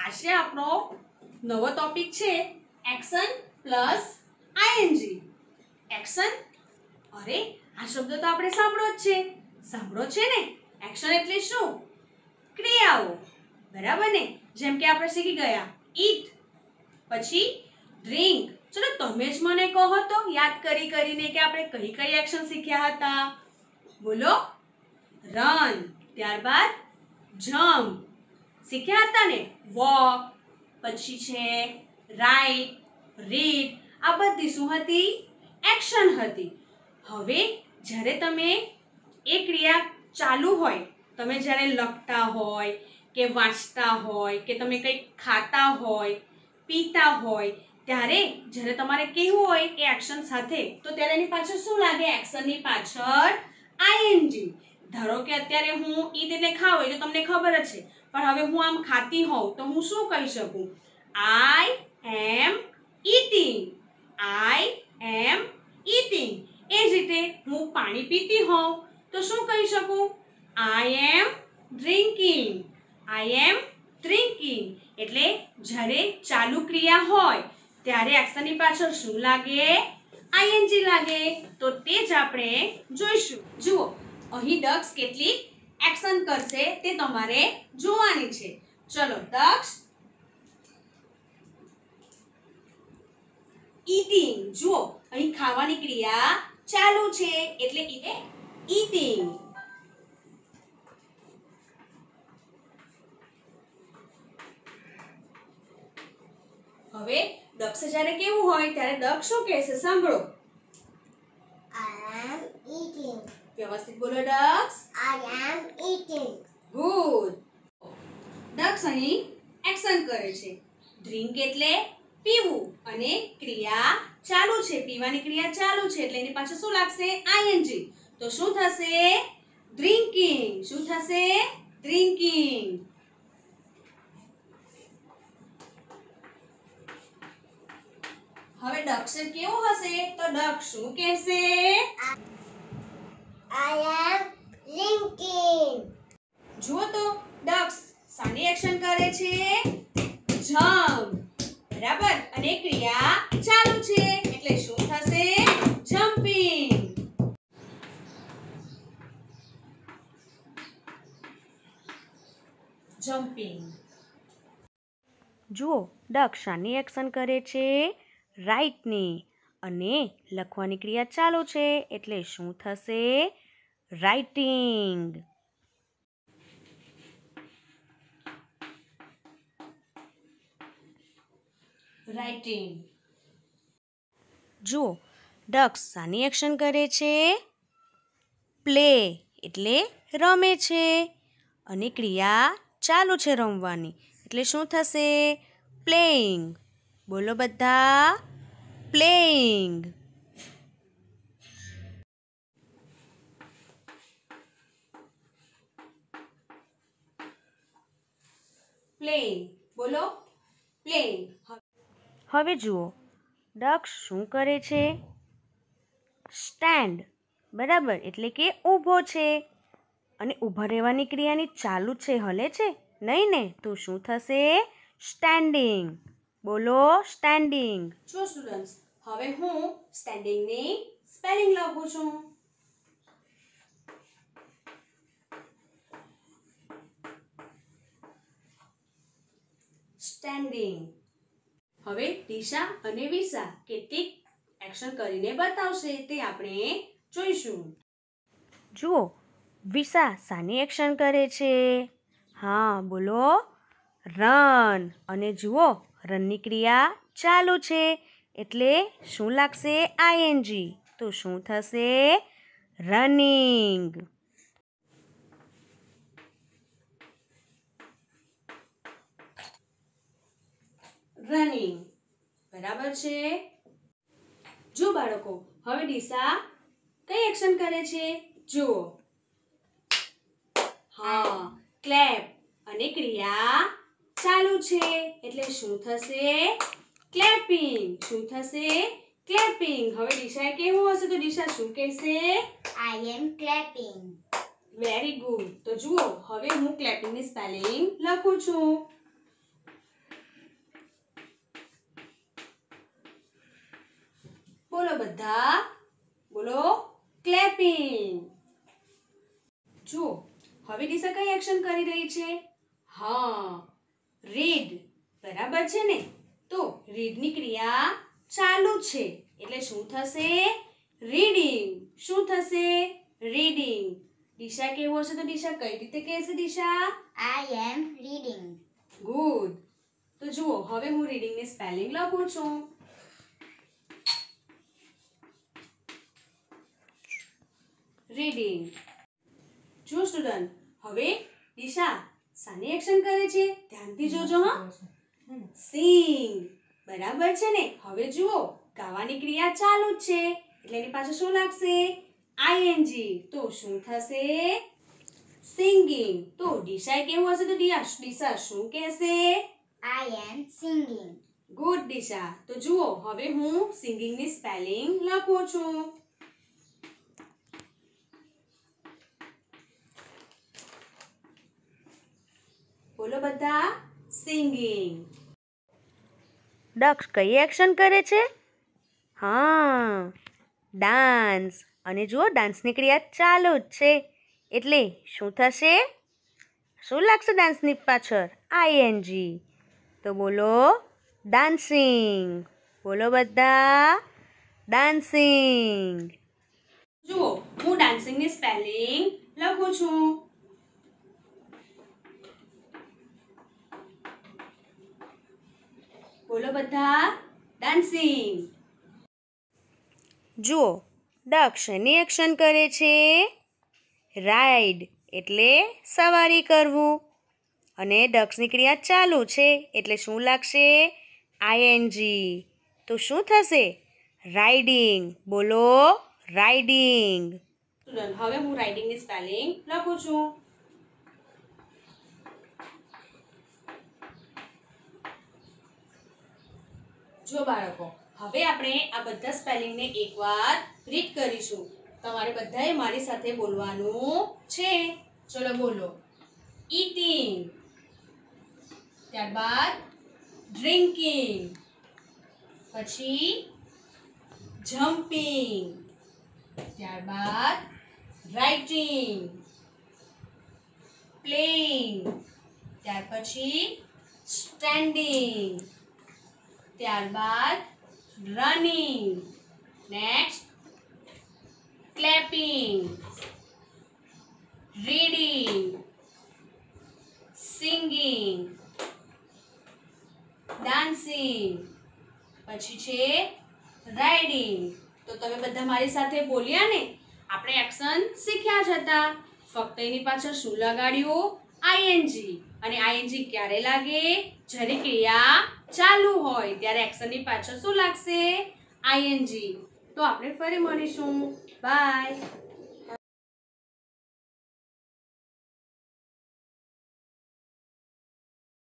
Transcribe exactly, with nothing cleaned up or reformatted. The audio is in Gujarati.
આજે આપણો નવો ટોપિક છે એક્શન પ્લસ આઈએનજી. એક્શન, અરે આ શબ્દ તો આપણે સાંભળ્યો જ છે સાંભળો છે ને. એક્શન એટલે શું? ક્રિયાઓ, બરાબર ને. જેમ કે આપણે શીખી ગયા ઈટ, પછી ડ્રિંક. ચલો તમે જ મને કહો તો યાદ કરી કરીને કે આપણે કઈ કઈ એક્શન શીખ્યા હતા. બોલો. રન, ત્યારબાદ જમ્પ શીખ્યા હતા ને. વોક, પછી છે રાઇટ, રીડ. આ બધી શું હતી? એક્શન હતી. હવે જ્યારે તમે એ ક્રિયા ચાલુ હોય, તમે જ્યારે લખતા હોય કે વાંચતા હોય કે તમે કંઈક ખાતા હોય પીતા હોય, ત્યારે જ્યારે તમારે કહેવું હોય એ એક્શન સાથે, તો ત્યારે એની પાછળ શું લાગે? એક્શનની પાછળ આઈએનજી. ધારો કે અત્યારે હું ઈટ એટલે ખાવ એટલે તમને ખબર જ છે, પણ હવે હું આમ ખાતી હોઉં તો હું શું કહી શકું? I M eating. I M eating. એ જ રીતે હું પાણી પીતી હોઉં તો શું કહી શકું? I am drinking. I am drinking. એટલે જ્યારે ચાલુ ક્રિયા હોય ત્યારે એક્શનની પાછળ શું લાગે? આઈએનજી લાગે. તો તે જ આપણે જોઈશું. જુઓ, અહીં દક્ષ કેટલી એક્શન કરશે તે તમારે જોવાની છે. ચલો દક્ષ ઈટિંગ. જુઓ અહીં ખાવાની ક્રિયા ચાલુ છે એટલે ઈટિંગ. હવે દક્ષ જ્યારે કેવું હોય ત્યારે દક્ષ શું કહેશે સાંભળો. I am eating. વ્યવસ્થિત બોલો Daksh. I am eating. Good. Daksh અહીં એક્શન કરે છે. ડ્રિંક એટલે પીવું અને ક્રિયા ચાલુ છે. પીવાની ક્રિયા ચાલુ છે એટલે એની પાછળ શું લાગશે? આઈએનજી. તો શું થશે? ડ્રિંકિંગ. શું થશે? ડ્રિંકિંગ. હવે દક્ષ કેવું હશે? તો દક્ષ શું કહેશે? I am drinking. જુઓ તો દક્ષ શાની એક્શન કરે છે? જમ્પ. બરાબર. અને ક્રિયા ચાલુ છે એટલે શું થશે? જમ્પિંગ. જમ્પિંગ. જુઓ દક્ષ શાની એક્શન કરે છે? રાઇટની. અને લખવાની ક્રિયા ચાલુ છે એટલે શું થશે? રાઇટિંગ. રાઇટિંગ. જુઓ દક્ષ શાની એક્શન કરે છે? પ્લે એટલે રમે છે અને ક્રિયા ચાલુ છે રમવાની એટલે શું થશે? પ્લેઇંગ. બોલો બધા. પ્લેઇંગ. પ્લેઇંગ. બોલો. પ્લેઇંગ. હવે જુઓ દક્ષ શું કરે છે? સ્ટેન્ડ. બરાબર. એટલે કે ઊભો છે અને ઊભા રહેવાની ક્રિયાની ચાલુ છે, હલે છે નહીં ને. તો શું થશે? સ્ટેન્ડિંગ. બોલો. સ્ટેન્ડિંગ. જો સ્ટુડન્ટ્સ, હવે હું સ્ટેન્ડિંગની સ્પેલિંગ લખું છું. સ્ટેન્ડિંગ. હવે દિશા અને વિશા કેટલીક એક્શન કરીને બતાવશે તે આપણે જોઈશું. જુઓ વિશા શાની એક્શન કરે છે? હા બોલો. રન. અને જુઓ રનની ક્રિયા ચાલુ છે એટલે શું લાગશે? આઈએનજી. તો શું થશે? રનિંગ. રનિંગ. બરાબર છે. જો બાળકો, હવે દિશા કઈ એક્શન કરે છે? જુઓ. હા, ક્લેપ. અને ક્રિયા ચાલુ છે એટલે શું થશે? ક્લેપિંગ. શું થશે? ક્લેપિંગ. હવે દિશાએ કેવું હશે તો દિશા શું કહેશે? I am clapping. Very good. તો જુઓ હવે હું ક્લેપિંગની સ્પેલિંગ લખું છું. બોલો બધા, બોલો ક્લેપિંગ. જુઓ હવે દિશા કઈ એક્શન કરી રહી છે? હા, રીડ. બરાબર છે ને? તો રીડની ક્રિયા ચાલુ છે એટલે શું થશે? રીડિંગ. શું થશે? રીડિંગ. દિશા કેવું હશે તો દિશા કઈ રીતે કહેશે? Disha I am reading. Good. તો જુઓ હવે હું રીડિંગની સ્પેલિંગ લખું છું. રીડિંગ. જો સ્ટુડન્ટ હવે દિશા સાની એક્શન કરે છે? ધ્યાનથી જોજો હા. સિંગ. બરાબર છે ને? હવે જુઓ ગાવાની ક્રિયા ચાલુ જ છે એટલે એની પાછળ શું લાગશે? આઈએનજી. તો શું થશે? સિંગિંગ. તો દિશા કેવું હશે તો દિશા શું કહેશે? I am singing. Good Disha. તો જુઓ હવે હું સિંગિંગની સ્પેલિંગ લખું છું. બોલો બધા સિંગિંગ. દક્ષ કઈ એક્શન કરે છે? હા, ડાન્સ. અને જુઓ ડાન્સની ક્રિયા ચાલુ જ છે એટલે શું થશે? શું લાગશે ડાન્સની પાછળ? આઈએનજી. તો બોલો ડાન્સિંગ. બોલો બધા ડાન્સિંગ. જુઓ હું ડાન્સિંગની સ્પેલિંગ લખું છું. બોલો બધા ડાન્સિંગ. જુઓ દક્ષ એની એક્શન કરે છે? રાઈડ એટલે સવારી કરવું. અને દક્ષની ક્રિયા ચાલુ છે એટલે શું લાગશે? આઈએનજી. તો શું થશે? રાઇડિંગ. બોલો રાઇડિંગ. સ્ટુડન્ટ હવે હું રાઇડિંગની સ્પેલિંગ લખું છું. જો બાળકો હવે આપણે આ બધા સ્પેલિંગને એકવાર રીડ કરીશું. તમારે બધાએ મારી સાથે બોલવાનું છે. ચલો બોલો. ઈટિંગ. ત્યારબાદ ડ્રિંકિંગ. પછી જમ્પિંગ. ત્યારબાદ રાઇટિંગ. પ્લેઇંગ. ત્યાર પછી સ્ટેન્ડિંગ. ત્યારબાદ running. Next clapping. Reading. Singing. Dancing. પછી છે રાઇડિંગ. તો તમે બધા મારી સાથે બોલ્યા ને? આપણે એક્શન શીખ્યા જ હતા. ફક્ત એની પાછળ શું લગાડ્યું? આઈએનજી. અને આઈએનજી ક્યારે લાગે? જ્યારે ક્રિયા ચાલુ હોય ત્યારે એક્શનની પાછળ શું લાગશે? આઈએનજી. તો આપણે ફરી મળીશું. બાય.